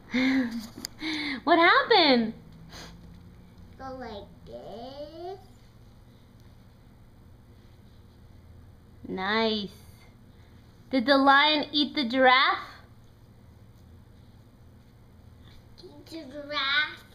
What happened? Go like this. Nice. Did the lion eat the giraffe? Eat the grass.